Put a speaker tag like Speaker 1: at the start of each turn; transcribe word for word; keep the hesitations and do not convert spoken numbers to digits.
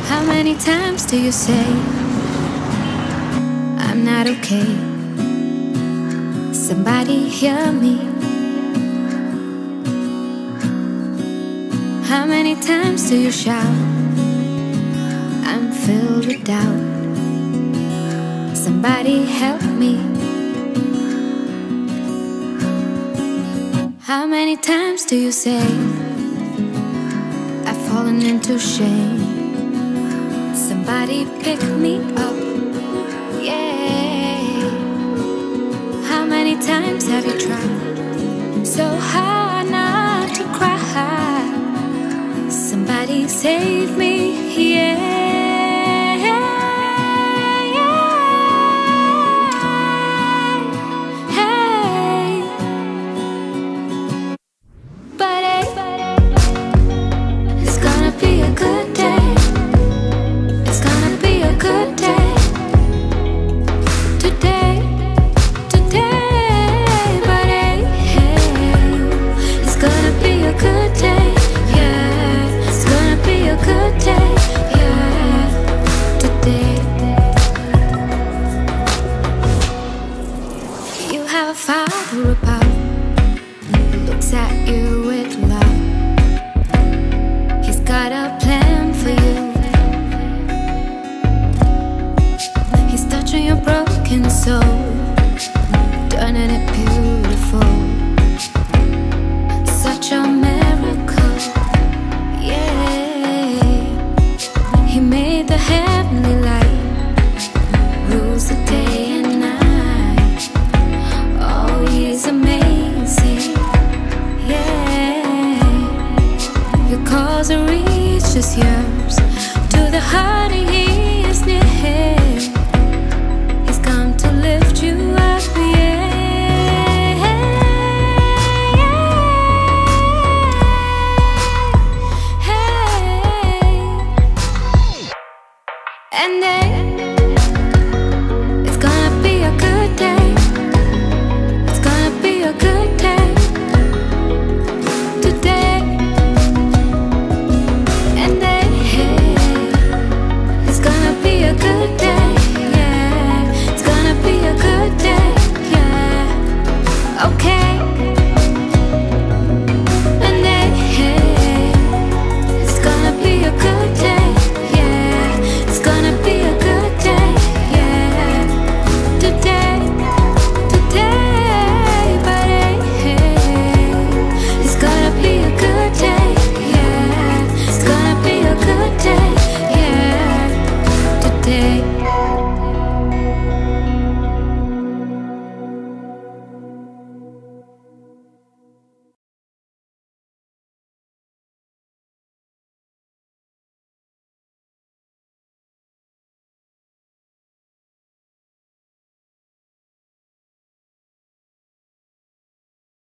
Speaker 1: How many times do you say I'm not okay? Somebody hear me. How many times do you shout I'm filled with doubt? Somebody help me. How many times do you say I've fallen into shame? Somebody pick me up, yeah. How many times have you tried so hard not to cry? Somebody save me, yeah. And then